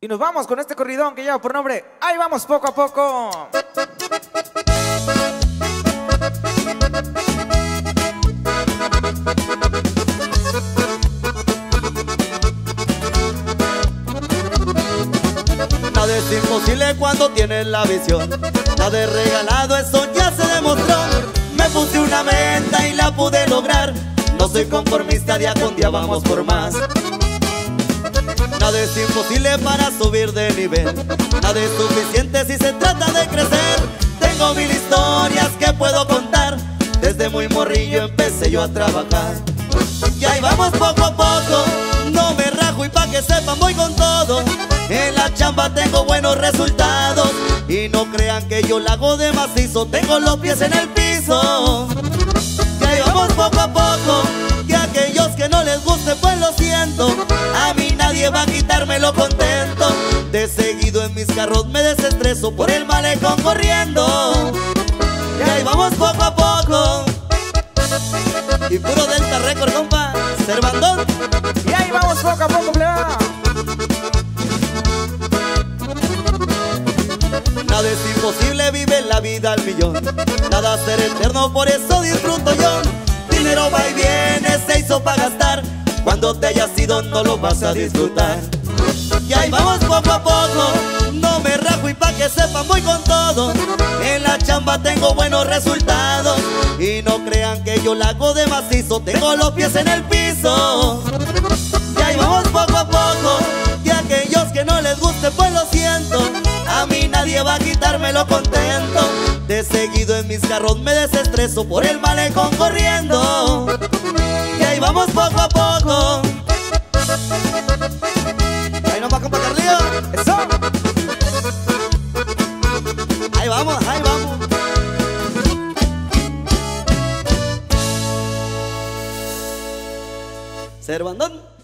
Y nos vamos con este corridón que lleva por nombre Ahí vamos poco a poco. Nada es imposible cuando tienes la visión. Nada es regalado, eso ya se demostró. Me puse una meta y la pude lograr. No soy conformista, día con día vamos por más. Nada es imposible para subir de nivel. Nada es suficiente si se trata de crecer. Tengo 1000 historias que puedo contar. Desde muy morrillo empecé yo a trabajar. Y ahí vamos poco a poco. No me rajo y pa' que sepan voy con todo. En la chamba tengo buenos resultados. Y no crean que yo la hago de macizo. Tengo los pies en el piso. Y ahí vamos poco a poco. Y aquellos que no les guste pues lo siento. A mí nadie va a quitarme lo contento. De seguido en mis carros me desestreso por el malecón corriendo. Y ahí vamos poco a poco. Y puro Delta Record, compa, Cervandón. Y ahí vamos poco a poco, pleba. Nada es imposible, vive la vida al millón. Nada ser eterno, por eso disfruto yo. Dinero va y viene, se hizo para gastar. Cuando te hayas ido no lo vas a disfrutar. Y ahí vamos poco a poco. No me rajo y pa' que sepan voy con todo. En la chamba tengo buenos resultados. Y no crean que yo la hago de macizo. Tengo los pies en el piso. Y ahí vamos poco a poco. Y aquellos que no les guste pues lo siento. A mí nadie va a quitarme lo contento. De seguido en mis carros me desestreso por el malecón corriendo. Y ahí vamos poco a poco. Ahí nomás, compa Carlillo. Eso. Ahí vamos, ahí vamos. Cervandón.